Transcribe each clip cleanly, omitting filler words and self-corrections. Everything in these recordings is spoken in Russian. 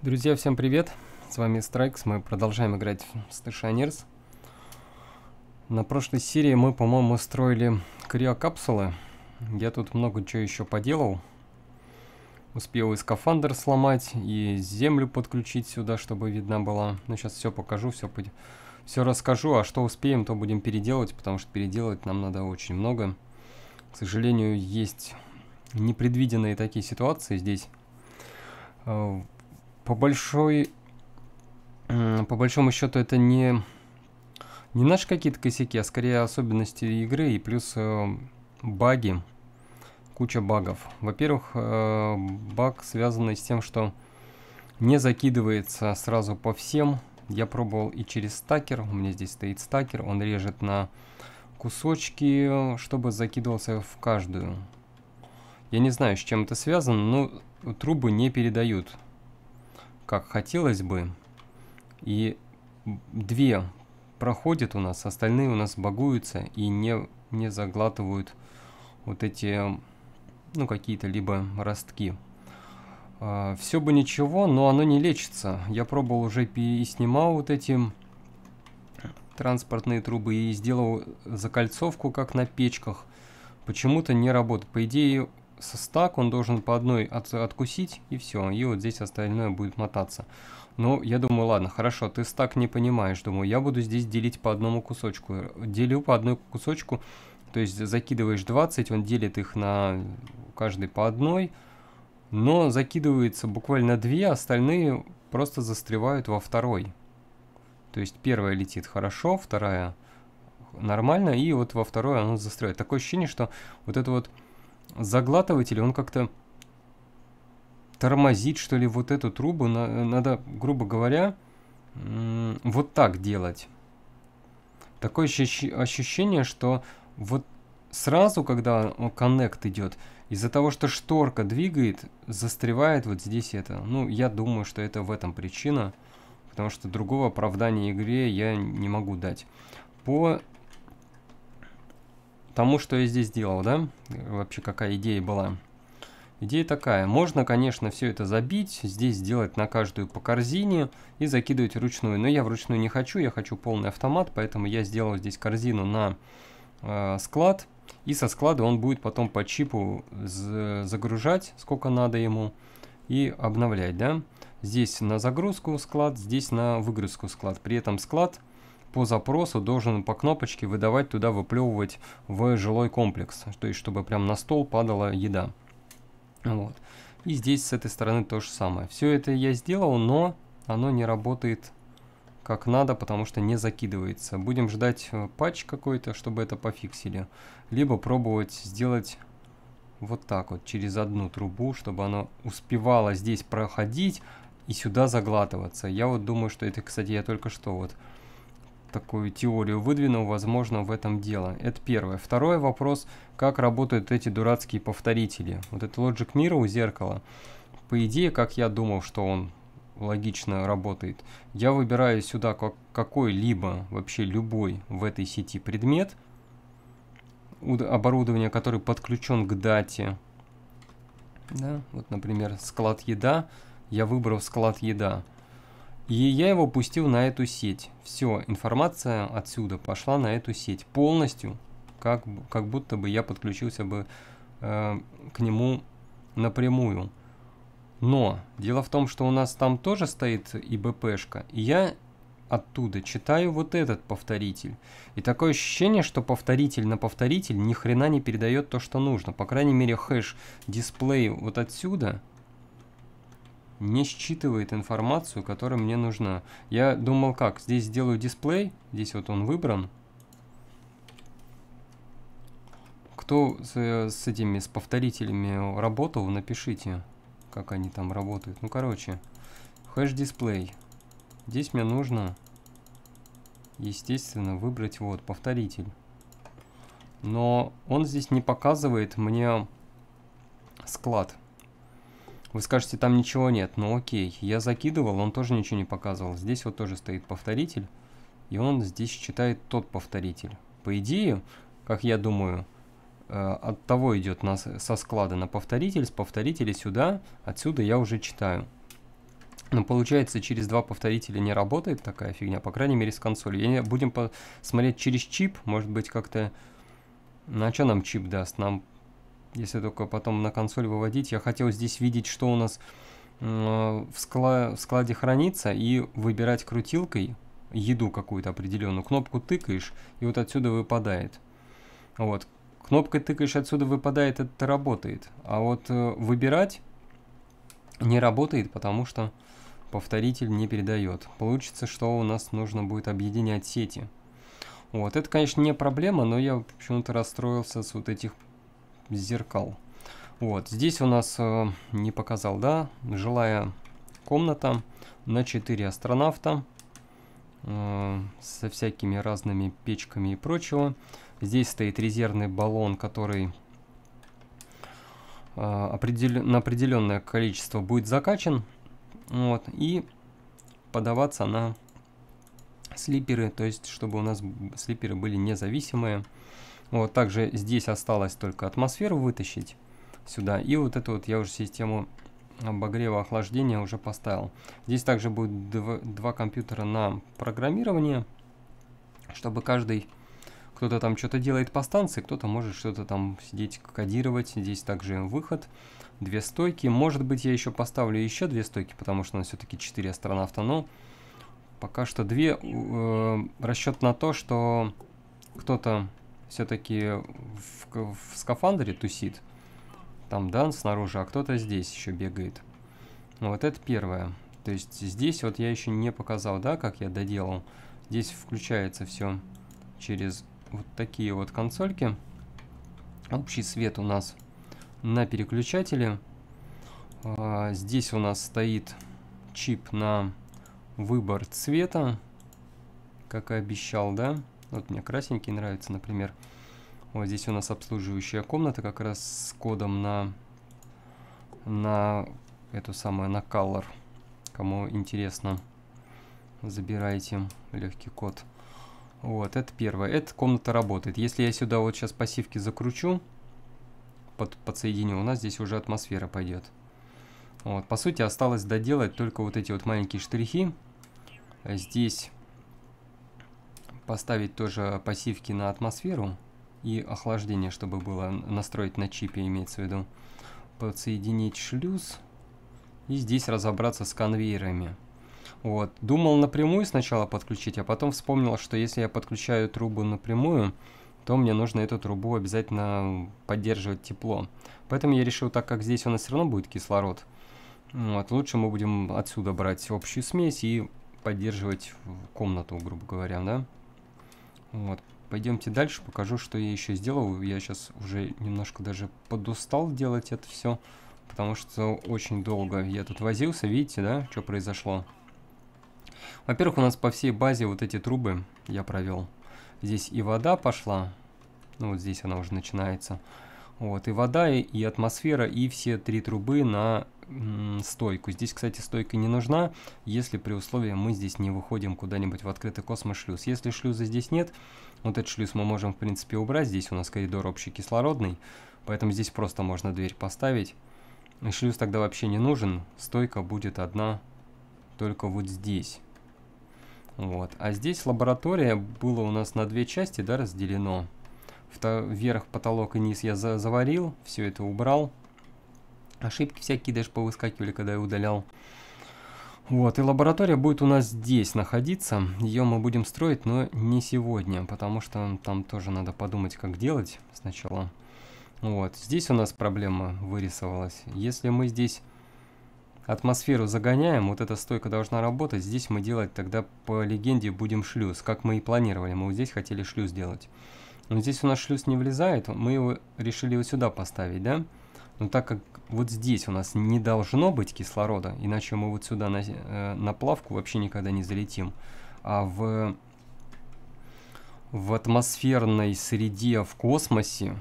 Друзья, всем привет! С вами Страйкс, мы продолжаем играть в Stationers. На прошлой серии мы, по-моему, строили криокапсулы. Я тут много чего еще поделал. Успел и скафандр сломать, и землю подключить сюда, чтобы видна была. Ну, сейчас все покажу, все расскажу, а что успеем, то будем переделывать, потому что переделывать нам надо очень много. К сожалению, есть непредвиденные такие ситуации здесь. По большому счету это не наши какие-то косяки, а скорее особенности игры и плюс баги, куча багов. Во-первых, баг связанный с тем, что не закидывается сразу по всем. Я пробовал и через стакер, у меня здесь стоит стакер, он режет на кусочки, чтобы закидывался в каждую. Я не знаю, с чем это связано, но трубы не передают как хотелось бы, и две проходят у нас, остальные у нас багуются и не заглатывают вот эти, ну, какие-то либо ростки. Все бы ничего, но оно не лечится. Я пробовал уже и снимал вот эти транспортные трубы и сделал закольцовку, как на печках. Почему-то не работает. По идее, со стак он должен по одной откусить, и все, и вот здесь остальное будет мотаться. Но я думаю, ладно, хорошо, ты стак не понимаешь, думаю, я буду здесь делить по одному кусочку. Делю по одной кусочку, то есть закидываешь 20, он делит их на каждый по одной, но закидывается буквально 2, остальные просто застревают во второй. То есть первая летит хорошо, вторая нормально, и вот во второй оно застревает. Такое ощущение, что вот это вот заглатыватель, он как-то тормозит, что ли, вот эту трубу. Надо, грубо говоря, вот так делать. Такое ощущение, что вот сразу, когда коннект идет, из-за того, что шторка двигает, застревает вот здесь это. Ну, я думаю, что это в этом причина, потому что другого оправдания игре я не могу дать. По тому, что я здесь делал, да? Вообще, какая идея была? Идея такая. Можно, конечно, все это забить, здесь сделать на каждую по корзине и закидывать вручную. Но я вручную не хочу, я хочу полный автомат, поэтому я сделал здесь корзину на склад. И со склада он будет потом по чипу загружать, сколько надо ему, и обновлять, да? Здесь на загрузку склад, здесь на выгрузку склад. При этом склад по запросу должен по кнопочке выдавать туда, выплевывать в жилой комплекс. То есть, чтобы прям на стол падала еда. Вот. И здесь с этой стороны то же самое. Все это я сделал, но оно не работает как надо, потому что не закидывается. Будем ждать патч какой-то, чтобы это пофиксили. Либо пробовать сделать вот так вот, через одну трубу, чтобы оно успевало здесь проходить и сюда заглатываться. Я вот думаю, что это, кстати, я только что вот такую теорию выдвинул, возможно, в этом дело. Это первое. Второй вопрос, как работают эти дурацкие повторители. Вот это Logic Mirror у зеркала. По идее, как я думал, что он логично работает, я выбираю сюда какой-либо, вообще любой в этой сети предмет, оборудование, который подключен к дате. Да, вот, например, склад еда. Я выбрал склад еда. И я его пустил на эту сеть. Все, информация отсюда пошла на эту сеть. Полностью, как будто бы я подключился бы к нему напрямую. Но дело в том, что у нас там тоже стоит ИБПшка. И я оттуда читаю вот этот повторитель. И такое ощущение, что повторитель на повторитель ни хрена не передает то, что нужно. По крайней мере, хэш дисплей вот отсюда не считывает информацию, которая мне нужна. Я думал, как, здесь сделаю дисплей, здесь вот он выбран. Кто с этими, с повторителями работал, напишите, как они там работают. Ну, короче, хэш-дисплей. Здесь мне нужно, естественно, выбрать вот повторитель. Но он здесь не показывает мне склад. Вы скажете, там ничего нет. Ну окей, я закидывал, он тоже ничего не показывал. Здесь вот тоже стоит повторитель, и он здесь читает тот повторитель. По идее, как я думаю, от того идет со склада на повторитель, с повторителя сюда, отсюда я уже читаю. Но получается, через два повторителя не работает такая фигня, по крайней мере, с консолью. Будем смотреть через чип, может быть, как-то... На что нам чип даст? Нам, если только потом на консоль выводить, я хотел здесь видеть, что у нас в складе хранится, и выбирать крутилкой еду какую-то определенную. Кнопку тыкаешь, и вот отсюда выпадает. Вот. Кнопкой тыкаешь, отсюда выпадает, это работает. А вот выбирать не работает, потому что повторитель не передает. Получится, что у нас нужно будет объединять сети. Вот, это, конечно, не проблема, но я почему-то расстроился с вот этих зеркал. Вот, здесь у нас, не показал, да, жилая комната на 4 астронавта. Со всякими разными печками и прочего. Здесь стоит резервный баллон, который на определенное количество будет закачан. Вот, и подаваться на слиперы, то есть чтобы у нас слиперы были независимые. Вот, также здесь осталось только атмосферу вытащить сюда, и вот эту вот я уже систему обогрева охлаждения уже поставил. Здесь также будет два компьютера на программирование, чтобы каждый, кто-то там что-то делает по станции, кто-то может что-то там сидеть кодировать. Здесь также выход, 2 стойки. Может быть, я еще поставлю еще 2 стойки, потому что у нас все-таки 4 астронавта, но пока что 2. Расчет на то, что кто-то все-таки в скафандре тусит, там, да, снаружи, а кто-то здесь еще бегает. Вот это первое. То есть здесь вот я еще не показал, да, как я доделал. Здесь включается все через вот такие вот консольки. Общий свет у нас на переключателе. Здесь у нас стоит чип на выбор цвета, как и обещал, да. Вот мне красненький нравится, например. Вот здесь у нас обслуживающая комната, как раз с кодом на эту самую, на Color. Кому интересно, забирайте легкий код. Вот, это первое. Эта комната работает. Если я сюда вот сейчас пассивки закручу, подсоединю, у нас здесь уже атмосфера пойдет. Вот, по сути, осталось доделать только вот эти вот маленькие штрихи. Здесь поставить тоже пассивки на атмосферу и охлаждение, чтобы было, настроить на чипе, имеется в виду. Подсоединить шлюз. И здесь разобраться с конвейерами. Вот. Думал напрямую сначала подключить, а потом вспомнил, что если я подключаю трубу напрямую, то мне нужно эту трубу обязательно поддерживать тепло. Поэтому я решил, так как здесь у нас все равно будет кислород, вот, лучше мы будем отсюда брать общую смесь и поддерживать комнату, грубо говоря, да? Вот. Пойдемте дальше, покажу, что я еще сделал. Я сейчас уже немножко даже подустал делать это все, потому что очень долго я тут возился. Видите, да, что произошло? Во-первых, у нас по всей базе вот эти трубы я провел. Здесь и вода пошла, ну вот здесь она уже начинается. Вот, и вода, и атмосфера, и все 3 трубы на стойку. Здесь, кстати, стойка не нужна, если при условии мы здесь не выходим куда-нибудь в открытый космос шлюз. Если шлюза здесь нет, вот этот шлюз мы можем, в принципе, убрать. Здесь у нас коридор общий кислородный, поэтому здесь просто можно дверь поставить. И шлюз тогда вообще не нужен, стойка будет одна только вот здесь. Вот. А здесь лаборатория было у нас на 2 части, да, разделено. Вверх, потолок и низ я заварил, все это убрал. Ошибки всякие даже повыскакивали, когда я удалял. Вот, и лаборатория будет у нас здесь находиться. Ее мы будем строить, но не сегодня, потому что там тоже надо подумать, как делать сначала. Вот, здесь у нас проблема вырисовалась. Если мы здесь атмосферу загоняем, вот эта стойка должна работать. Здесь мы делать тогда по легенде будем шлюз, как мы и планировали. Мы вот здесь хотели шлюз делать. Но здесь у нас шлюз не влезает, мы его решили вот сюда поставить, да? Но так как вот здесь у нас не должно быть кислорода, иначе мы вот сюда на плавку вообще никогда не залетим. А в атмосферной среде в космосе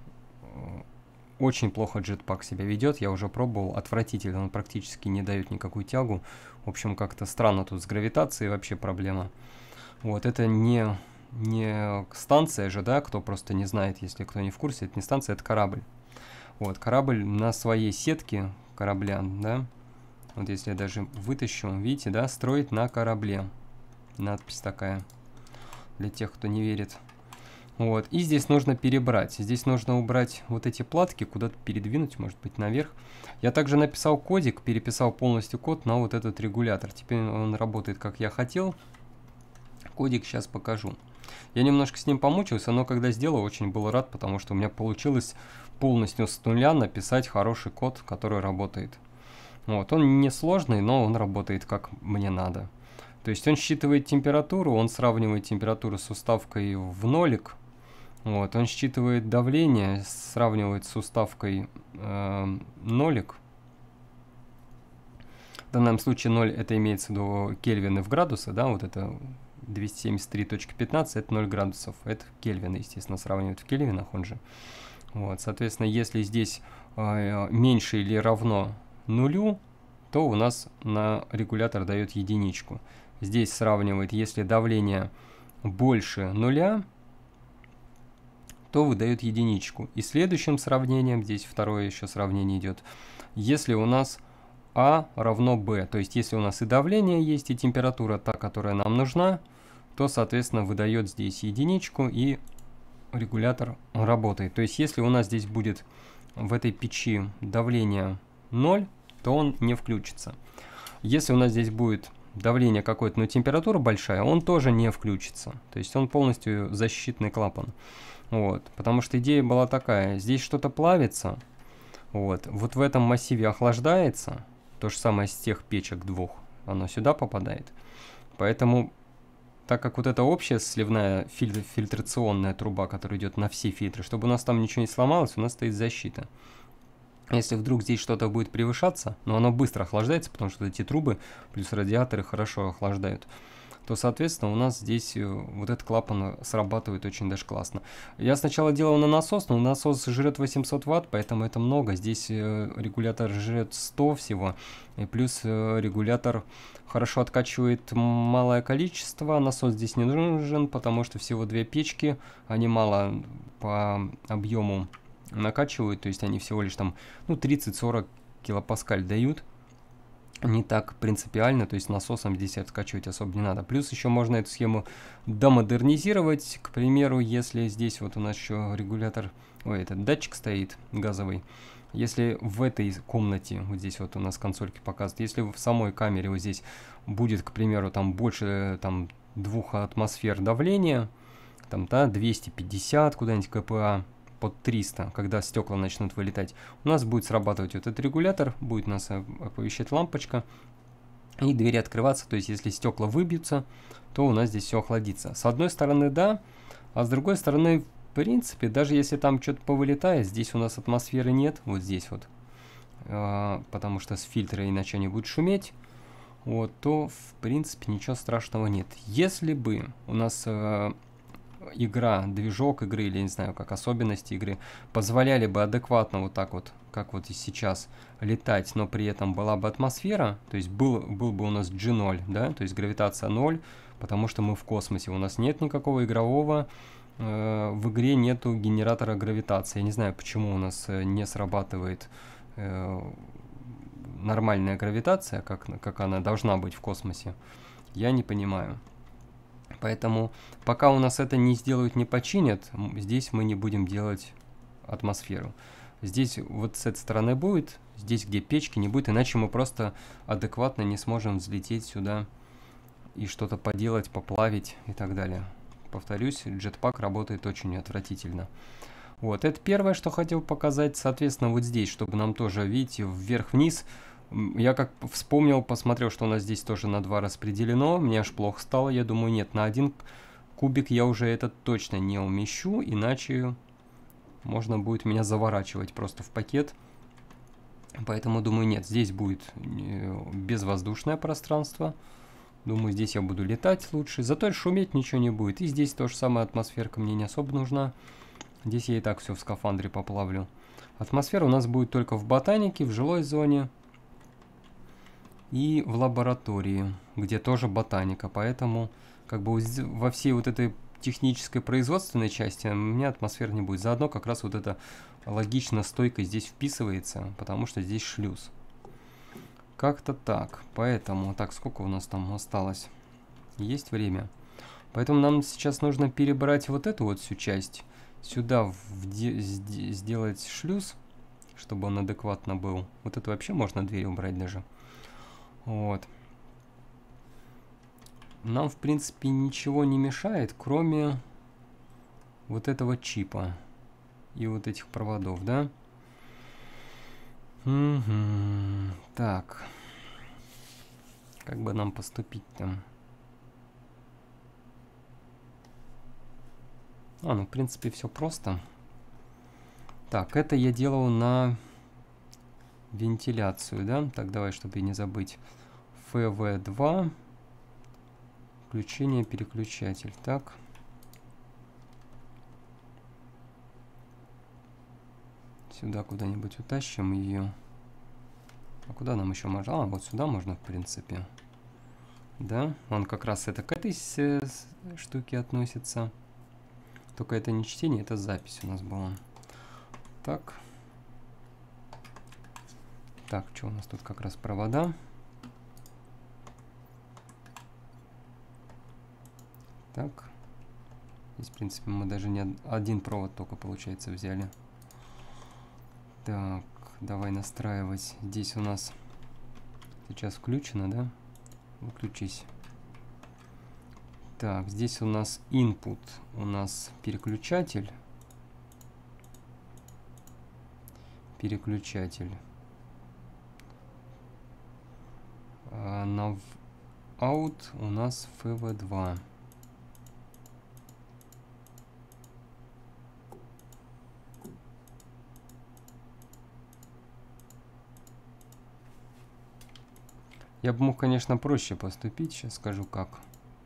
очень плохо джетпак себя ведет, я уже пробовал, отвратительно, он практически не дает никакую тягу. В общем, как-то странно тут с гравитацией вообще проблема. Вот, это не станция же, да, кто просто не знает, если кто не в курсе, это не станция, это корабль. Вот, корабль на своей сетке корабля, да, Вот если я даже вытащу, видите, да, строить на корабле. Надпись такая, для тех, кто не верит. Вот, и здесь нужно перебрать. Здесь нужно убрать вот эти платки, куда-то передвинуть, может быть, наверх. Я также написал кодик, переписал полностью код на вот этот регулятор. Теперь он работает, как я хотел. Кодик сейчас покажу. Я немножко с ним помучился, но когда сделал, очень был рад, потому что у меня получилось полностью с нуля написать хороший код, который работает. Вот, он не сложный, но он работает как мне надо. То есть он считывает температуру, он сравнивает температуру с уставкой в нолик. Вот, он считывает давление, сравнивает с уставкой нолик. В данном случае 0 это имеется в виду кельвины в градусы, да, вот это 273.15, это 0 градусов, это кельвины, естественно, сравнивают в кельвинах, он же. Вот, соответственно, если здесь меньше или равно нулю, то у нас на регулятор дает единичку. Здесь сравнивает, если давление больше нуля, то выдает единичку. И следующим сравнением, здесь второе еще сравнение идет, если у нас А равно Б, то есть если у нас и давление есть, и температура та, которая нам нужна, то, соответственно, выдает здесь единичку, и регулятор работает. То есть если у нас здесь будет в этой печи давление 0, то он не включится. Если у нас здесь будет давление какое-то, но температура большая, он тоже не включится. То есть он полностью защитный клапан. Вот. Потому что идея была такая, здесь что-то плавится, вот в этом массиве охлаждается, то же самое с тех печек двух, оно сюда попадает. Поэтому, так как вот эта общая сливная фильтрационная труба, которая идет на все фильтры, чтобы у нас там ничего не сломалось, у нас стоит защита. Если вдруг здесь что-то будет превышаться, но оно быстро охлаждается, потому что эти трубы плюс радиаторы хорошо охлаждают, то, соответственно, у нас здесь вот этот клапан срабатывает очень даже классно. Я сначала делал на насос, но насос жрет 800 Вт, поэтому это много. Здесь регулятор жрет 100 всего, и плюс регулятор хорошо откачивает малое количество. Насос здесь не нужен, потому что всего две печки, они мало по объему накачивают, то есть они всего лишь там 30-40 килопаскаль дают. Не так принципиально, то есть насосом здесь откачивать особо не надо. Плюс еще можно эту схему домодернизировать. К примеру, если здесь вот у нас еще регулятор, этот датчик стоит газовый. Если в этой комнате, вот здесь вот у нас консольки показывают, если в самой камере вот здесь будет, к примеру, там больше 2 атмосфер давления, там, да, 250 куда-нибудь КПА, под 300, когда стекла начнут вылетать, у нас будет срабатывать вот этот регулятор, будет нас оповещать лампочка, и двери открываться, то есть если стекла выбьются, то у нас здесь все охладится. С одной стороны, да, а с другой стороны, в принципе, даже если там что-то повылетает, здесь у нас атмосферы нет, вот здесь вот, потому что с фильтра иначе они будут шуметь, вот, то, в принципе, ничего страшного нет. Если бы у нас игра, движок игры, или не знаю, как особенности игры, позволяли бы адекватно вот так вот, как вот и сейчас, летать, но при этом была бы атмосфера, то есть был бы у нас G0, да, то есть гравитация 0, потому что мы в космосе, у нас нет никакого игрового, в игре нету генератора гравитации. Я не знаю, почему у нас не срабатывает нормальная гравитация, как она должна быть в космосе, я не понимаю. Поэтому пока у нас это не сделают, не починят, здесь мы не будем делать атмосферу. Здесь вот с этой стороны будет, здесь где печки не будет, иначе мы просто адекватно не сможем взлететь сюда и что-то поделать, поплавить и так далее. Повторюсь, джетпак работает очень отвратительно. Вот, это первое, что хотел показать. Соответственно, вот здесь, чтобы нам тоже, видите, вверх-вниз. Я как вспомнил, посмотрел, что у нас здесь тоже на 2 распределено. Мне аж плохо стало. Я думаю, нет, на 1 кубик я уже этот точно не умещу. Иначе можно будет меня заворачивать просто в пакет. Поэтому думаю, нет, здесь будет безвоздушное пространство. Думаю, здесь я буду летать лучше. Зато шуметь ничего не будет. И здесь то же самое, атмосферка мне не особо нужна. Здесь я и так все в скафандре поплавлю. Атмосфера у нас будет только в ботанике, в жилой зоне. И в лаборатории, где тоже ботаника. Поэтому как бы во всей вот этой технической производственной части у меня атмосферы не будет. Заодно как раз вот эта логично стойка здесь вписывается, потому что здесь шлюз. Как-то так. Поэтому, так, сколько у нас там осталось? Есть время. Поэтому нам сейчас нужно перебрать вот эту вот всю часть. Сюда сделать шлюз, чтобы он адекватно был. Вот это вообще можно дверь убрать даже. Вот. Нам, в принципе, ничего не мешает, кроме вот этого чипа и вот этих проводов, да? Угу. Так. Как бы нам поступить там? Ну, в принципе, все просто. Так, это я делал на вентиляцию, да? Так, давай, чтобы не забыть. FV2. Включение, переключатель. Так. Сюда куда-нибудь утащим ее. А куда нам еще можно? А, вот сюда можно, в принципе. Да, он как раз это к этой штуке относится. Только это не чтение, это запись у нас была. Так. Так, что у нас тут как раз провода. Так. Здесь, в принципе, мы даже не один провод только, получается, взяли. Так, давай настраивать. Здесь у нас сейчас включено, да? Выключись. Так, здесь у нас input, у нас переключатель. Переключатель. На out у нас FV2. Я бы мог, конечно, проще поступить. Сейчас скажу как.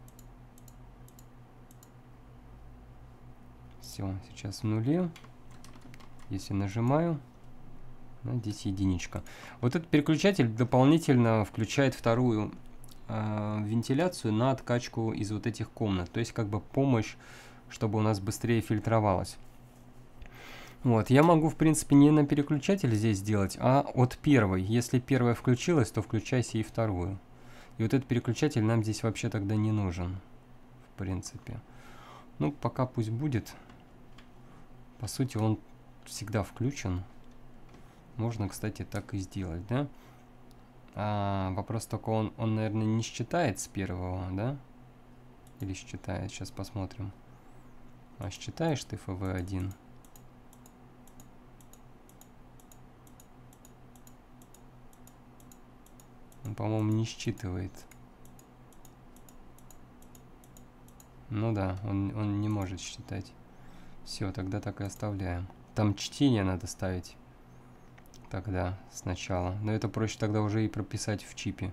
Все, сейчас в нуле. Если нажимаю, здесь единичка. Вот этот переключатель дополнительно включает вторую вентиляцию на откачку из вот этих комнат. То есть как бы помощь, чтобы у нас быстрее фильтровалось. Вот, я могу, в принципе, не на переключатель здесь сделать, а от первой. Если первая включилась, то включайся и вторую. И вот этот переключатель нам здесь вообще тогда не нужен, в принципе. Ну, пока пусть будет. По сути, он всегда включен. Можно, кстати, так и сделать, да? Вопрос только, он, наверное, не считает с первого, да? Или считает? Сейчас посмотрим. А считаешь ты FV1? Он, по-моему, не считывает. Ну да, он не может считать. Все, тогда так и оставляем. Там чтение надо ставить. Тогда сначала. Но это проще тогда уже и прописать в чипе.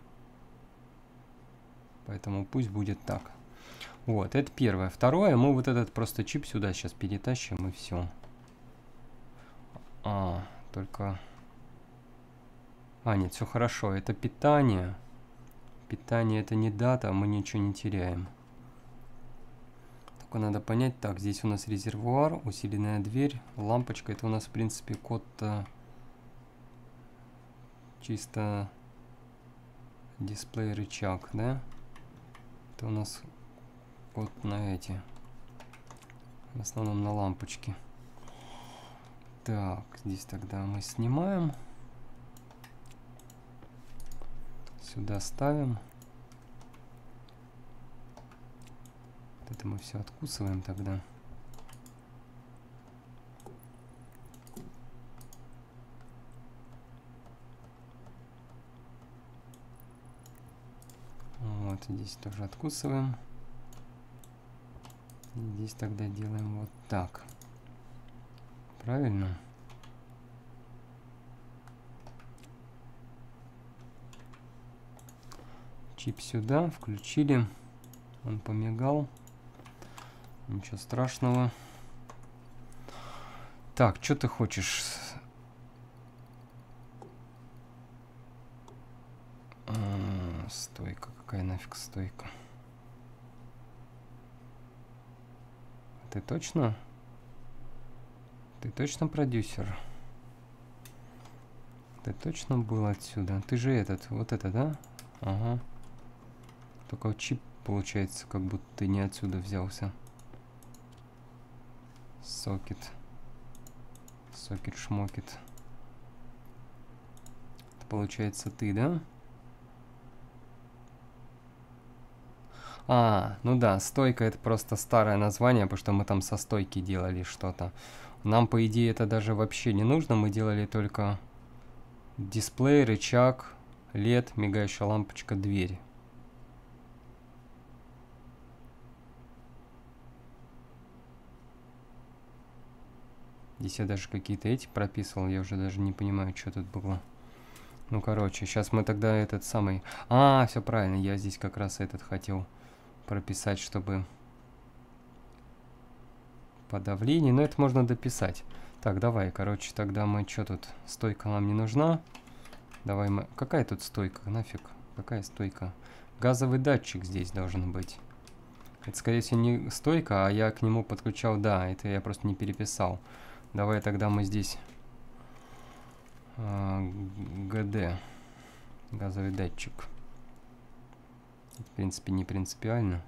Поэтому пусть будет так. Вот, это первое. Второе, мы вот этот просто чип сюда сейчас перетащим и все. Только... нет, все хорошо. Это питание. Питание это не дата, мы ничего не теряем. Только надо понять, так, здесь у нас резервуар, усиленная дверь, лампочка. Это у нас, в принципе, код чисто дисплей рычаг, да? Это у нас код на эти. В основном на лампочки. Так, здесь тогда мы снимаем. Сюда ставим. Это мы все откусываем тогда. Вот здесь тоже откусываем. И здесь тогда делаем вот так. Правильно? Чип сюда, включили. Он помигал. Ничего страшного. Так, что ты хочешь? Стойка. Какая нафиг стойка? Ты точно? Ты точно продюсер? Ты точно был отсюда? Ты же этот, вот это, да? Ага. Только чип получается, как будто ты не отсюда взялся. Сокет. Сокет-шмокет. Это получается ты, да? А, ну да, стойка это просто старое название, потому что мы там со стойки делали что-то. Нам, по идее, это даже вообще не нужно. Мы делали только дисплей, рычаг, LED, мигающая лампочка, дверь. Здесь я даже какие-то эти прописывал, я уже даже не понимаю, что тут было. Ну, короче, сейчас мы тогда этот самый... А, все правильно, я здесь как раз этот хотел прописать, чтобы... Подавление, но это можно дописать. Так, давай, короче, тогда мы что тут? Стойка нам не нужна. Давай мы... Какая тут стойка? Нафиг. Какая стойка? Газовый датчик здесь должен быть. Это, скорее всего, не стойка, а я к нему подключал... Да, это я просто не переписал. Давай тогда мы здесь... ГД. Газовый датчик. В принципе, не принципиально.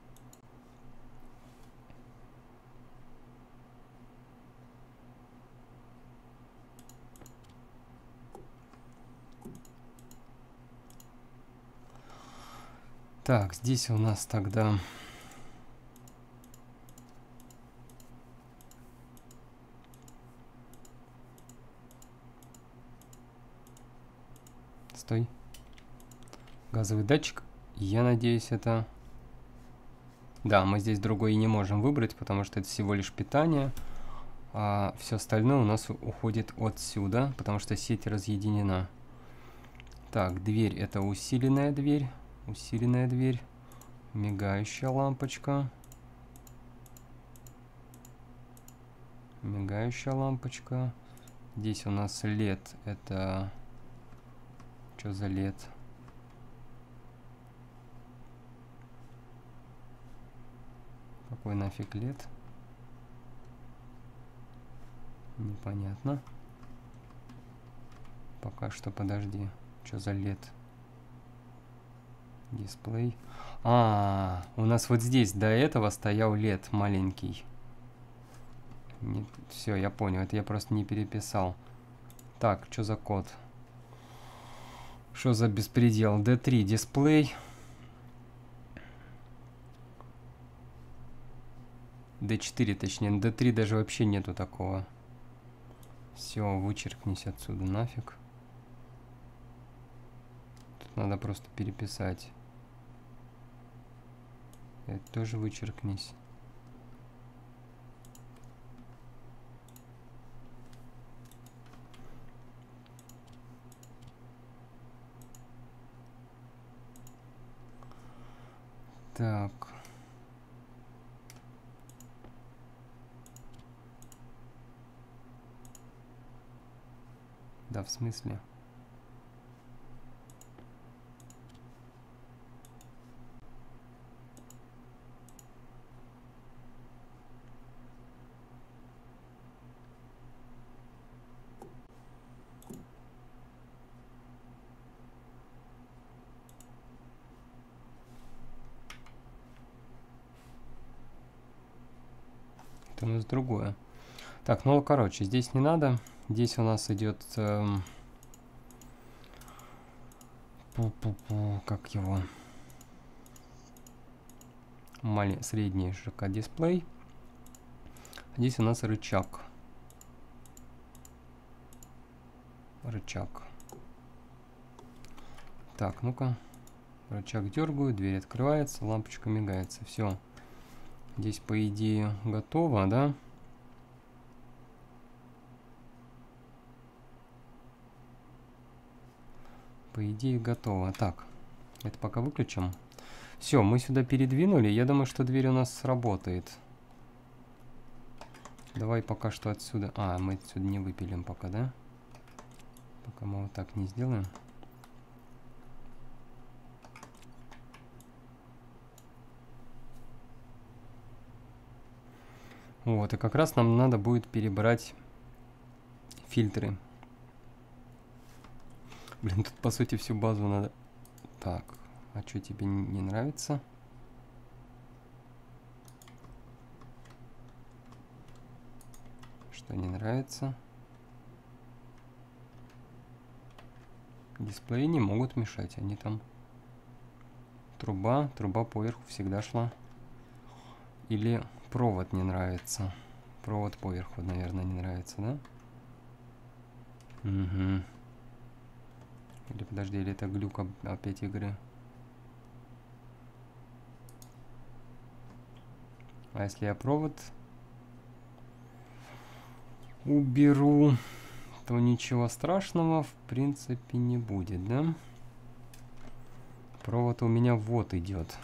Так, здесь у нас тогда... Стой. Газовый датчик. Я надеюсь, это... Да, мы здесь другой и не можем выбрать, потому что это всего лишь питание. А все остальное у нас уходит отсюда, потому что сеть разъединена. Так, дверь это усиленная дверь. Усиленная дверь. Мигающая лампочка. Мигающая лампочка. Здесь у нас LED. Это... Что за LED? Какой нафиг LED? Непонятно. Пока что подожди. Что за LED? Дисплей. А, у нас вот здесь до этого стоял LED маленький. Все, я понял. Это я просто не переписал. Так, что за код? Что за беспредел? D3 дисплей. D4, точнее. D3 даже вообще нету такого. Все, вычеркнись отсюда нафиг. Тут надо просто переписать. Это тоже вычеркнись. Так. Да, в смысле? Это у нас другое. Так, ну короче, здесь не надо. Здесь у нас идет... как его? Средний ЖК дисплей. Здесь у нас рычаг. Рычаг. Так, ну-ка. Рычаг дергаю, дверь открывается, лампочка мигается. Все. Здесь, по идее, готово, да? По идее, готово. Так, это пока выключим. Все, мы сюда передвинули. Я думаю, что дверь у нас сработает. Давай пока что отсюда... А, мы отсюда не выпилим пока, да? Пока мы вот так не сделаем. Вот, и как раз нам надо будет перебрать фильтры. Блин, тут по сути всю базу надо... Так, а что тебе не нравится? Что не нравится? Дисплеи не могут мешать, они там... Труба поверху всегда шла. Или провод не нравится. Провод поверху, наверное, не нравится, да? Угу. Или подожди, или это глюк опять игры? А если я провод уберу, то ничего страшного в принципе не будет, да? Провод у меня вот идет.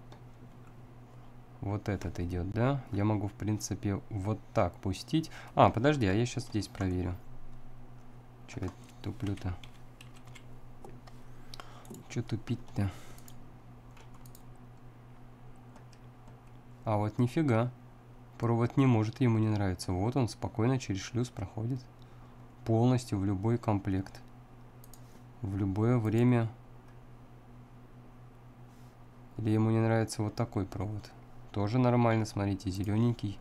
Вот этот идет, да? Я могу, в принципе, вот так пустить. А, подожди, а я сейчас здесь проверю. Че я туплю-то? Че тупить-то? А вот нифига. Провод не может ему не нравиться. Вот он спокойно через шлюз проходит. Полностью в любой комплект. В любое время. Или ему не нравится вот такой провод? Тоже нормально, смотрите, зелененький.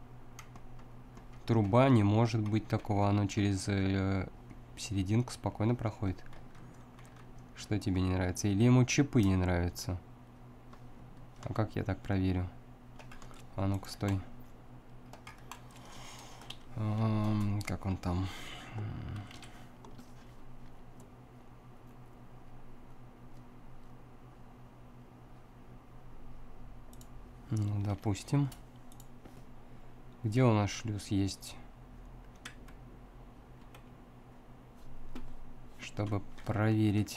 Труба не может быть такого, оно через серединку спокойно проходит. Что тебе не нравится? Или ему чипы не нравятся? А как я так проверю? А ну-ка, стой. Как он там? Ну, допустим. Где у нас шлюз есть? Чтобы проверить.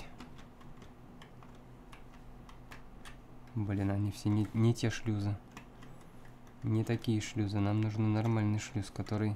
Блин, они все не те шлюзы. Не такие шлюзы. Нам нужен нормальный шлюз, который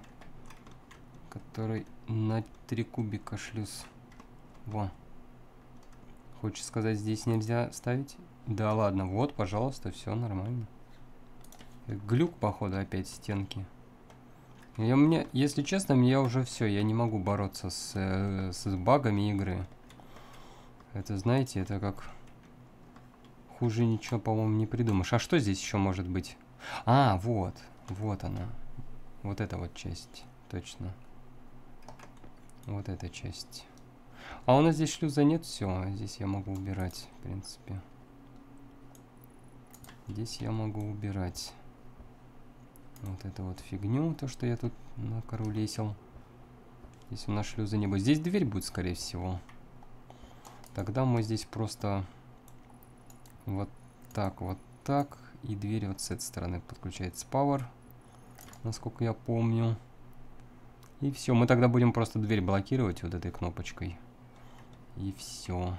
на 3 кубика шлюз. Во. Хочешь сказать, здесь нельзя ставить? Да ладно, вот, пожалуйста, все нормально. Глюк, походу, опять стенки. Если честно, я уже все, я не могу бороться с багами игры. Это, знаете, это как... Хуже ничего, по-моему, не придумаешь. А что здесь еще может быть? А, вот она. Вот эта вот часть, точно. Вот эта часть. А у нас здесь шлюза нет, все. Здесь я могу убирать, в принципе. Здесь я могу убирать вот эту вот фигню, то, что я тут накорулесил. Здесь у нас шлюза не будет. Здесь дверь будет, скорее всего. Тогда мы здесь просто вот так. И дверь вот с этой стороны подключается Power, насколько я помню. И все, мы тогда будем просто дверь блокировать вот этой кнопочкой. И все.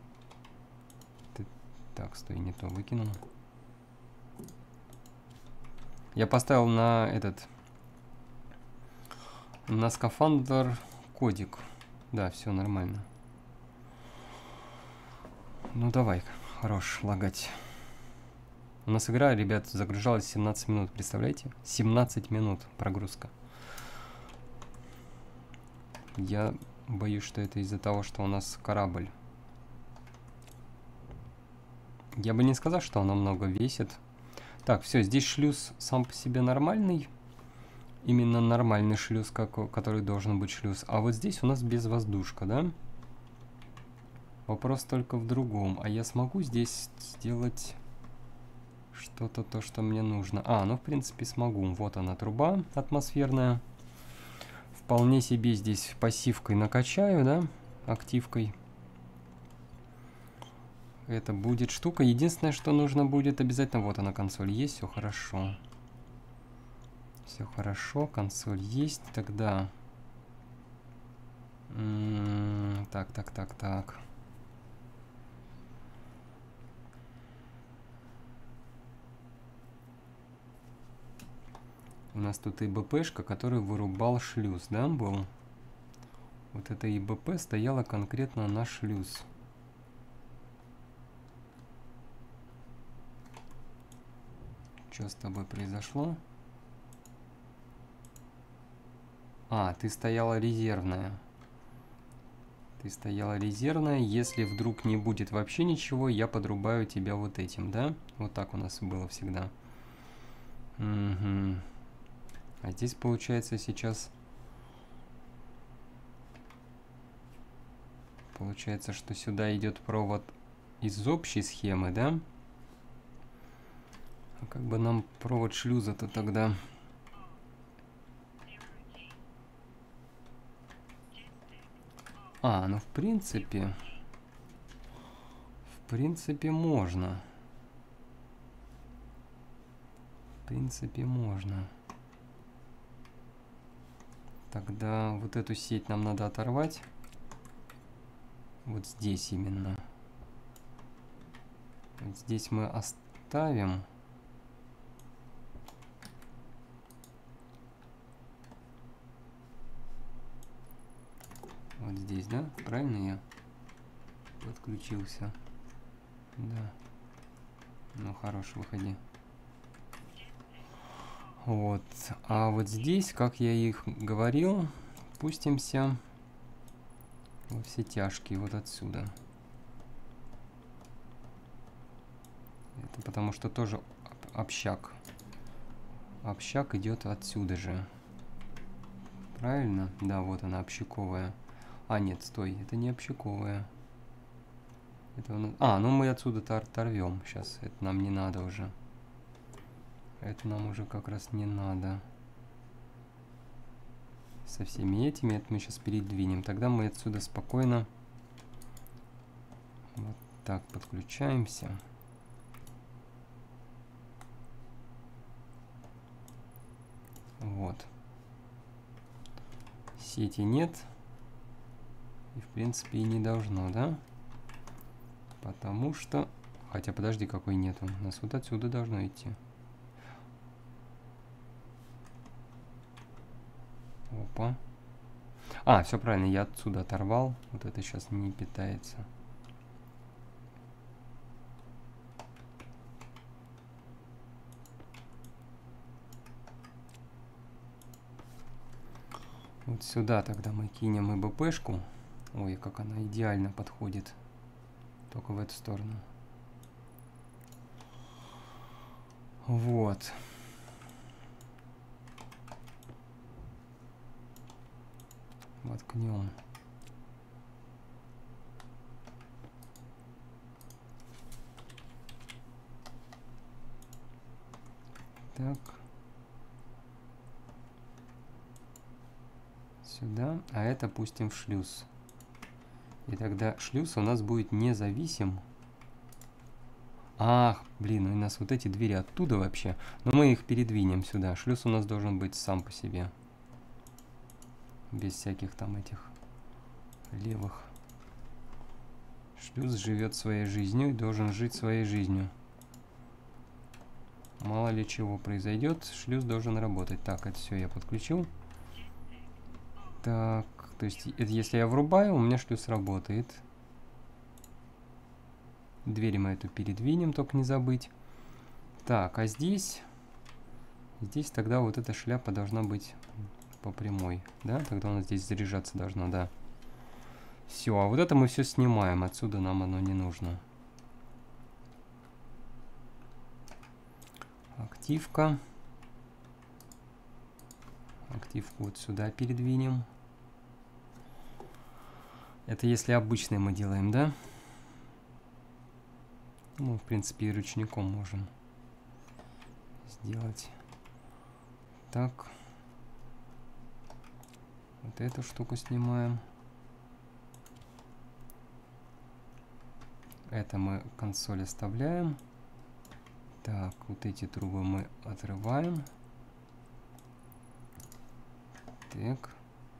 Так, стой, не то выкинул. Я поставил на скафандр кодик. Да, все нормально. Ну давай, хорош лагать. У нас игра, ребят, загружалась 17 минут, представляете? 17 минут прогрузка. Я боюсь, что это из-за того, что у нас корабль. Я бы не сказал, что оно много весит. Так, все, здесь шлюз сам по себе нормальный. Именно нормальный шлюз, который должен быть шлюз. А вот здесь у нас безвоздушка, да? Вопрос только в другом. А я смогу здесь сделать что-то, то, что мне нужно? А, ну, в принципе, смогу. Вот она, труба атмосферная. Вполне себе здесь пассивкой накачаю, да? Активкой. Это будет штука. Единственное, что нужно будет обязательно... Вот она, консоль есть, все хорошо. Все хорошо, консоль есть. Тогда... Так. У нас тут ИБПшка, который вырубал шлюз, да, был? Вот эта ИБП стояла конкретно на шлюз. Что с тобой произошло? А, ты стояла резервная. Ты стояла резервная. Если вдруг не будет вообще ничего, я подрубаю тебя вот этим, да? Вот так у нас было всегда. Угу. А здесь получается сейчас... Получается, что сюда идет провод из общей схемы, да? А как бы нам провод шлюза-то тогда... А, ну в принципе можно. В принципе можно. Тогда вот эту сеть нам надо оторвать. Вот здесь именно. Вот здесь мы оставим. Вот здесь, да? Правильно я подключился? Да. Ну, хорош, выходи. Вот. А вот здесь, как я их говорил, пустимся во все тяжкие вот отсюда. Это потому что тоже общак. Общак идет отсюда же. Правильно? Да, вот она, общаковая. А, нет, стой, это не общаковая. Это у нас... А, ну мы отсюда-то оторвем сейчас. Это нам не надо уже. Это нам уже как раз не надо. Со всеми этими это мы сейчас передвинем. Тогда мы отсюда спокойно вот так подключаемся. Вот. Сети нет. И в принципе и не должно, да? Потому что... Хотя подожди, какой нету. У нас вот отсюда должно идти. Опа. А, все правильно, я отсюда оторвал. Вот это сейчас не питается. Вот сюда тогда мы кинем ИБПшку. Ой, как она идеально подходит. Только в эту сторону. Вот. Воткнем. Так. Сюда. А это пустим в шлюз. И тогда шлюз у нас будет независим. Ах, блин, у нас вот эти двери оттуда вообще. Но мы их передвинем сюда. Шлюз у нас должен быть сам по себе. Без всяких там этих левых. Шлюз живет своей жизнью и должен жить своей жизнью. Мало ли чего произойдет, шлюз должен работать. Так, это все я подключил. Так, то есть, это если я врубаю, у меня шлюз работает. Дверь мы эту передвинем, только не забыть. Так, а здесь... Здесь тогда вот эта шляпа должна быть по прямой, да? Тогда у нас здесь заряжаться должно, да. Все, а вот это мы все снимаем. Отсюда нам оно не нужно. Активка. Активку вот сюда передвинем. Это если обычный мы делаем, да? Ну, в принципе, и ручником можем сделать. Так. Вот эту штуку снимаем. Это мы консоль оставляем. Так, вот эти трубы мы отрываем. Так.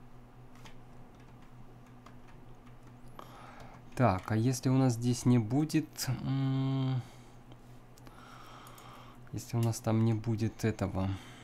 Так, а если у нас здесь не будет... Если у нас там не будет этого...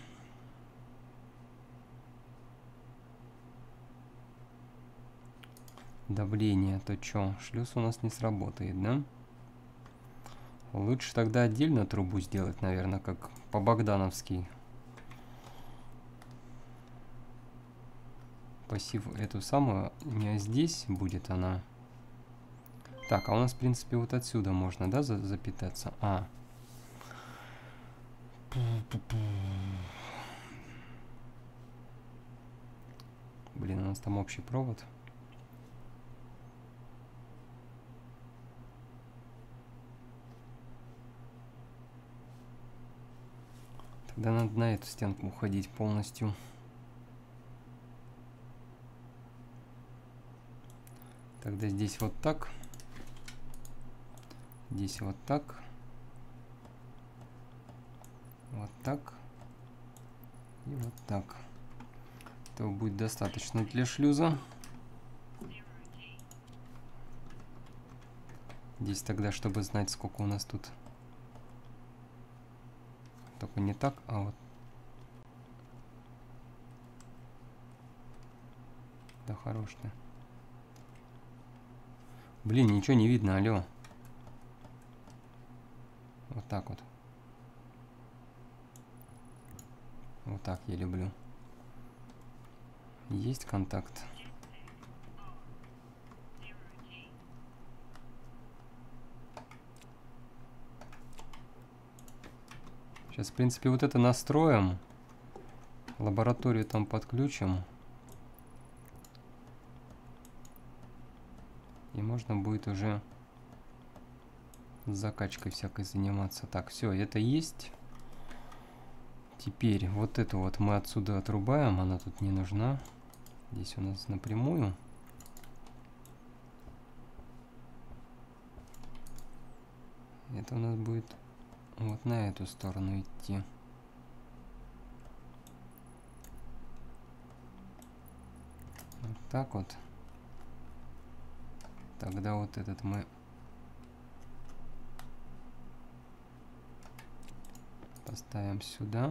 давления, то что? Шлюз у нас не сработает, да? Лучше тогда отдельно трубу сделать, наверное, как по-богдановски. пассив эту самую, не здесь будет она. Так, а у нас, в принципе, вот отсюда можно, да, запитаться? А. Блин, у нас там общий провод. Тогда надо на эту стенку уходить полностью. Тогда здесь вот так. Здесь вот так. Вот так. И вот так. Этого будет достаточно для шлюза. Здесь тогда, чтобы знать, сколько у нас тут. Только не так, а вот. Да хорош ты. Блин, ничего не видно, алло. Вот так вот. Вот так я люблю. Есть контакт. Сейчас, в принципе, вот это настроим. Лабораторию там подключим. И можно будет уже с закачкой всякой заниматься. Так, все, это есть. Теперь вот эту вот мы отсюда отрубаем. Она тут не нужна. Здесь у нас напрямую. Это у нас будет вот на эту сторону идти. Вот так вот. Тогда вот этот мы поставим сюда.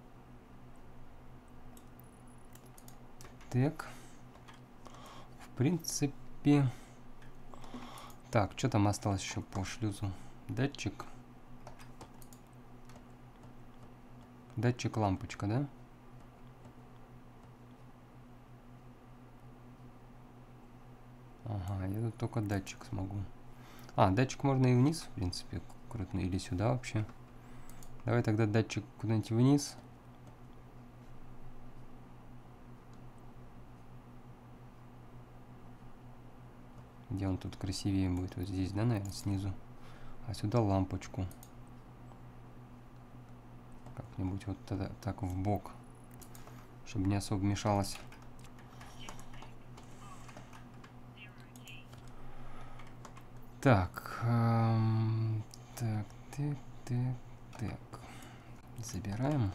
Так. В принципе. Так, что там осталось еще по шлюзу? Датчик. Датчик лампочка, да? Ага, я тут только датчик смогу. А, датчик можно и вниз, в принципе, крутно, или сюда вообще. Давай тогда датчик куда-нибудь вниз. Где он тут красивее будет? Вот здесь, да, наверное, снизу. А сюда лампочку. Как-нибудь вот тогда, так в бок, чтобы не особо мешалось. Так, так. Забираем.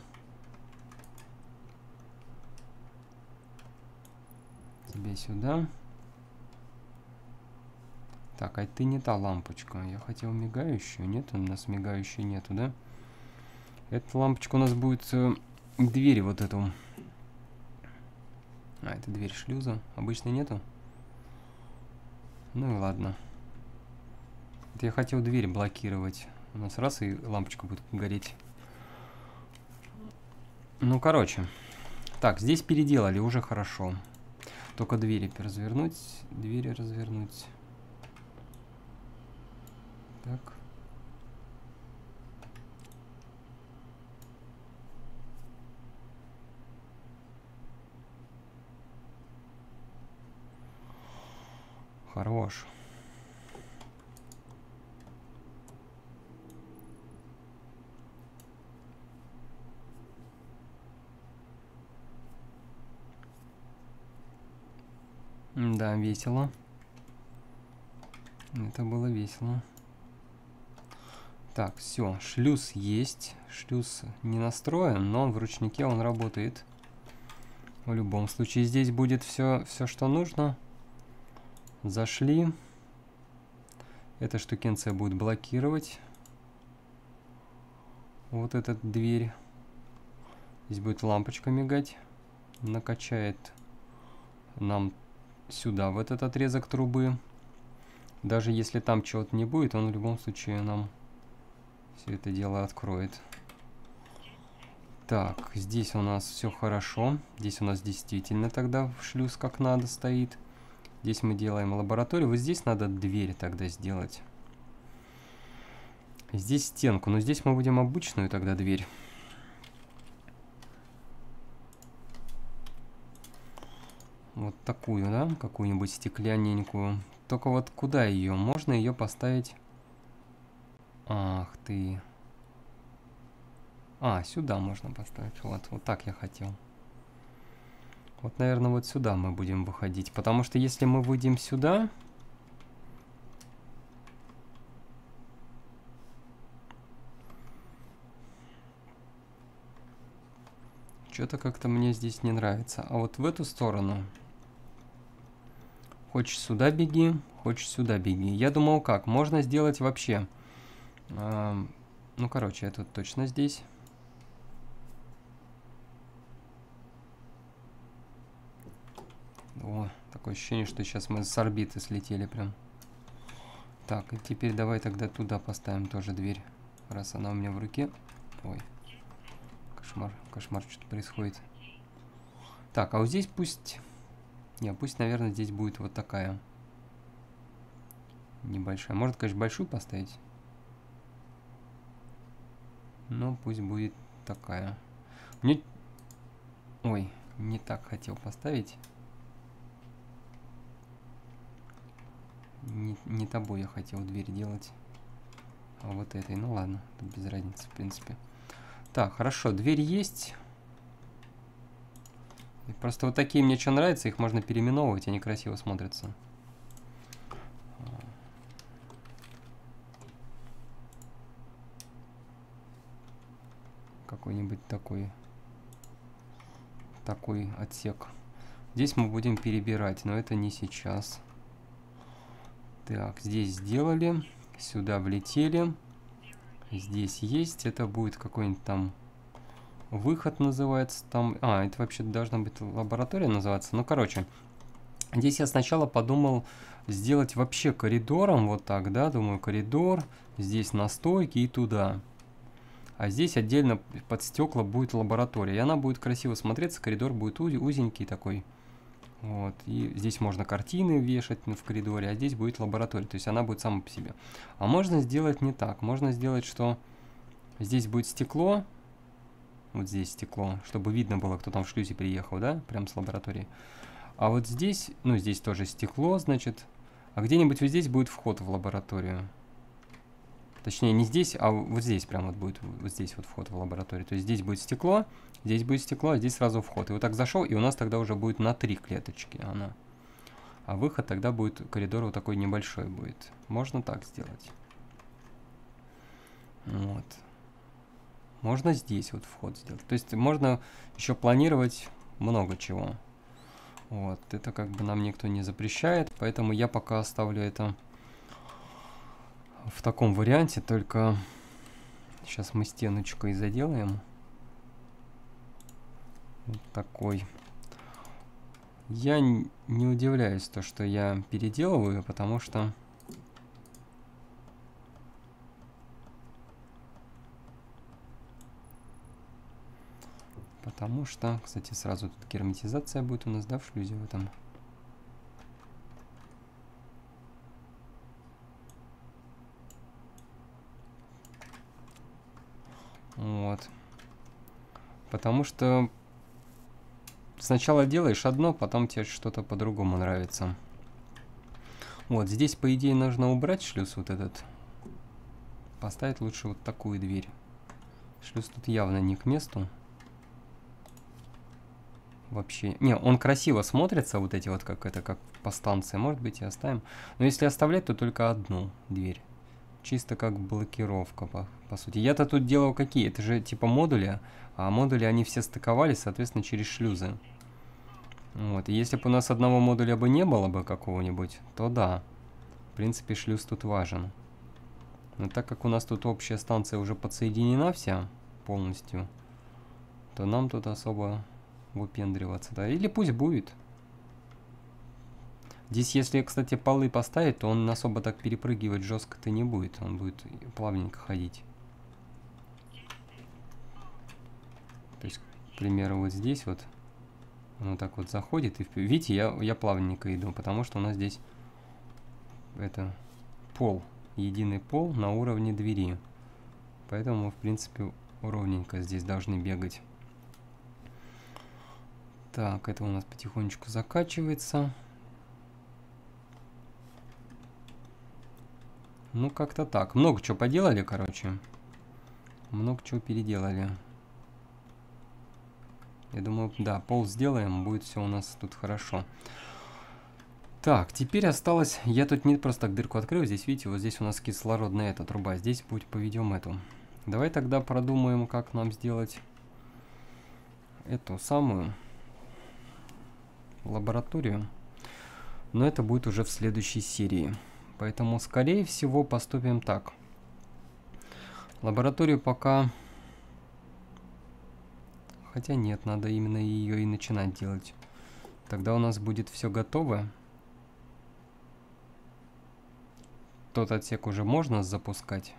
Тебе сюда. Так, а ты не та лампочка. Я хотел мигающую. Нет, у нас мигающей нету, да? Эта лампочка у нас будет двери вот эту. А, это дверь шлюза. Обычной нету. Ну и ладно. Это я хотел дверь блокировать. У нас раз и лампочка будет гореть. Ну, короче. Так, здесь переделали, уже хорошо. Только двери развернуть. Двери развернуть. Так. Хорош. Да, весело. Это было весело. Так, все, шлюз есть. Шлюз не настроен, но в ручнике он работает. В любом случае здесь будет все, что нужно. Зашли. Эта штукенция будет блокировать вот эту дверь. Здесь будет лампочка мигать. Накачает нам сюда, в этот отрезок трубы. Даже если там чего-то не будет, он в любом случае нам все это дело откроет. Так, здесь у нас все хорошо. Здесь у нас действительно тогда шлюз как надо стоит. Здесь мы делаем лабораторию. Вот здесь надо дверь тогда сделать. Здесь стенку. Но здесь мы будем обычную тогда дверь. Вот такую, да? Какую-нибудь стеклянненькую. Только вот куда ее? Можно ее поставить... Ах ты... А, сюда можно поставить. Вот так я хотел. Вот, наверное, вот сюда мы будем выходить. Потому что если мы выйдем сюда... Что-то как-то мне здесь не нравится. А вот в эту сторону... Хочешь сюда беги, хочешь сюда беги. Я думал, как? Можно сделать вообще... ну, короче, я тут точно здесь... О, такое ощущение, что сейчас мы с орбиты слетели прям. Так, и теперь давай тогда туда поставим тоже дверь, раз она у меня в руке. Ой, кошмар, кошмар, что-то происходит. Так, а вот здесь пусть... Не, пусть, наверное, здесь будет вот такая. Небольшая. Может, конечно, большую поставить. Но пусть будет такая. Мне... Ой, не так хотел поставить. Не тобой я хотел дверь делать, а вот этой. Ну ладно, тут без разницы, в принципе. Так, хорошо, дверь есть. И просто вот такие мне что нравятся, их можно переименовывать, они красиво смотрятся. Какой-нибудь такой отсек. Здесь мы будем перебирать, но это не сейчас. Так, здесь сделали, сюда влетели, здесь есть, это будет какой-нибудь там выход называется, там, это вообще должна быть лаборатория называться, ну, короче, здесь я сначала подумал сделать вообще коридором, вот так, да, думаю, коридор, здесь настойки и туда, а здесь отдельно под стекла будет лаборатория, и она будет красиво смотреться, коридор будет узенький такой. Вот, и здесь можно картины вешать в коридоре, а здесь будет лаборатория, то есть она будет сама по себе. А можно сделать не так, можно сделать, что здесь будет стекло, вот здесь стекло, чтобы видно было, кто там в шлюзе приехал, да, прям с лаборатории. А вот здесь, ну здесь тоже стекло, значит, а где-нибудь вот здесь будет вход в лабораторию. Точнее, не здесь, а вот здесь прям вот будет, вот здесь вот вход в лабораторию. То есть здесь будет стекло, а здесь сразу вход. И вот так зашел, и у нас тогда уже будет на 3 клеточки она. А выход тогда будет, коридор вот такой небольшой будет. Можно так сделать. Вот. Можно здесь вот вход сделать. То есть можно еще планировать много чего. Вот. Это как бы нам никто не запрещает, поэтому я пока оставлю это... в таком варианте, только сейчас мы стеночкой заделаем. Вот такой. Я не удивляюсь, то, что я переделываю, потому что... Кстати, сразу тут герметизация будет у нас, да, в шлюзе в этом. Вот. Потому что сначала делаешь одно, потом тебе что-то по-другому нравится. Вот, здесь, по идее, нужно убрать шлюз вот этот. Поставить лучше вот такую дверь. Шлюз тут явно не к месту. Вообще. Не, он красиво смотрится, вот эти вот, как по станции. Может быть, и оставим. Но если оставлять, то только одну дверь. Чисто как блокировка, по сути. Я-то тут делал какие? Это же типа модули, а модули они все стыковались, соответственно, через шлюзы. Вот, и если бы у нас одного модуля бы не было бы какого-нибудь, то да, в принципе, шлюз тут важен. Но так как у нас тут общая станция уже подсоединена вся полностью, то нам тут особо выпендриваться, да. Или пусть будет. Здесь, если, кстати, полы поставить, то он особо так перепрыгивать жестко-то не будет. Он будет плавненько ходить. То есть, к примеру, вот здесь вот он так вот заходит. И, видите, я плавненько иду, потому что у нас здесь это пол. Единый пол на уровне двери. Поэтому мы, в принципе, ровненько здесь должны бегать. Так, это у нас потихонечку закачивается. Ну, как-то так. Много чего поделали, короче. Много чего переделали. Я думаю, да, пол сделаем, будет все у нас тут хорошо. Так, теперь осталось... Я тут не просто так дырку открыл. Здесь, видите, вот здесь у нас кислородная эта труба. Здесь будет поведем эту. Давай тогда продумаем, как нам сделать эту самую лабораторию. Но это будет уже в следующей серии. Поэтому, скорее всего, поступим так. Лабораторию пока... Хотя нет, надо именно ее и начинать делать. Тогда у нас будет все готово. Тот отсек уже можно запускать.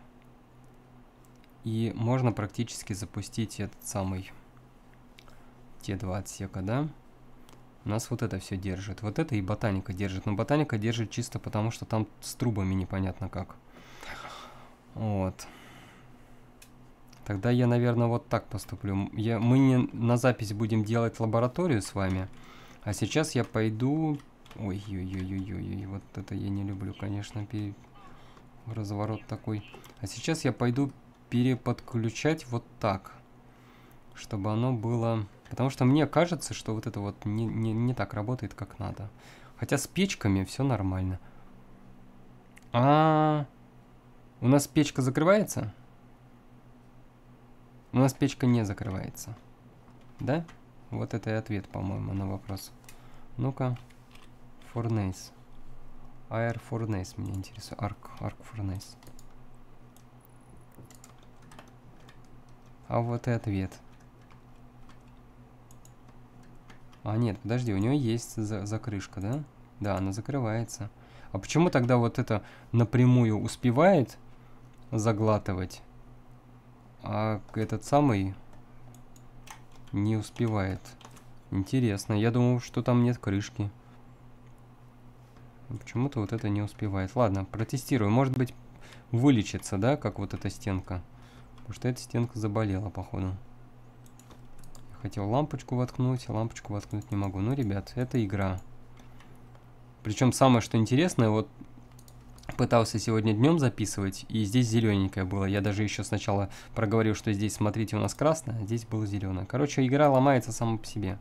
И можно практически запустить этот самый... Те два отсека, да? У нас вот это все держит. Вот это и ботаника держит. Но ботаника держит чисто потому, что там с трубами непонятно как. Вот. Тогда я, наверное, вот так поступлю. Мы не на запись будем делать лабораторию с вами. А сейчас я пойду... Ой-ой-ой-ой-ой. Вот это я не люблю, конечно, разворот такой. А сейчас я пойду переподключать вот так. Чтобы оно было... Потому что мне кажется, что вот это вот не так работает, как надо. Хотя с печками все нормально. У нас печка закрывается? У нас печка не закрывается. Да? Вот это и ответ, по-моему, на вопрос. Ну-ка. Furnace. Air Furnace меня интересует. Arc Furnace. А вот и ответ. А, нет, подожди, у него есть закрышка, да? Да, она закрывается. А почему тогда вот это напрямую успевает заглатывать, а этот самый не успевает? Интересно, я думал, что там нет крышки. Почему-то вот это не успевает. Ладно, протестирую. Может быть, вылечится, да, как вот эта стенка. Потому что эта стенка заболела, походу. Хотел лампочку воткнуть, а лампочку воткнуть не могу. Ну, ребят, это игра. Причем самое, что интересное, вот пытался сегодня днем записывать, и здесь зелененькое было. Я даже еще сначала проговорил, что здесь, смотрите, у нас красное, а здесь было зеленое. Короче, игра ломается сама по себе.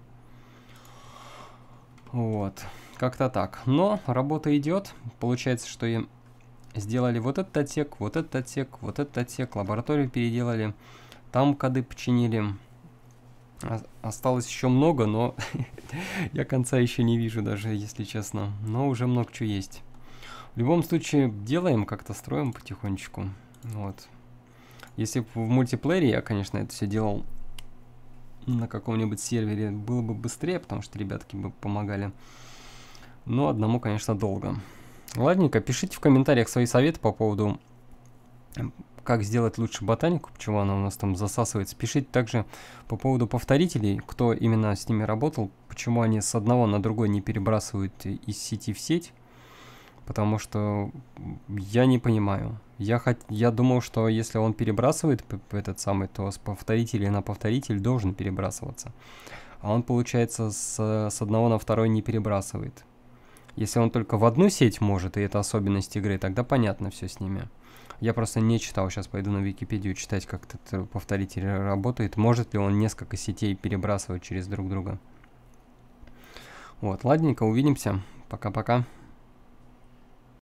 Вот, как-то так. Но работа идет. Получается, что и сделали вот этот отсек, вот этот отсек, вот этот отсек, лабораторию переделали, там коды починили. Осталось еще много, но я конца еще не вижу даже, если честно. Но уже много чего есть. В любом случае, делаем как-то, строим потихонечку. Вот. Если бы в мультиплеере я, конечно, это все делал на каком-нибудь сервере, было бы быстрее, потому что ребятки бы помогали. Но одному, конечно, долго. Ладненько, пишите в комментариях свои советы по поводу... Как сделать лучше ботанику, почему она у нас там засасывается. Пишите также по поводу повторителей, кто именно с ними работал, почему они с одного на другой не перебрасывают из сети в сеть. Потому что я не понимаю. Я думал, что если он перебрасывает этот самый, то с повторителя на повторитель должен перебрасываться. А он, получается, с одного на второй не перебрасывает. Если он только в одну сеть может, и это особенность игры, тогда понятно все с ними. Я просто не читал, сейчас пойду на Википедию читать, как этот повторитель работает. Может ли он несколько сетей перебрасывать через друг друга. Вот, ладненько, увидимся. Пока-пока.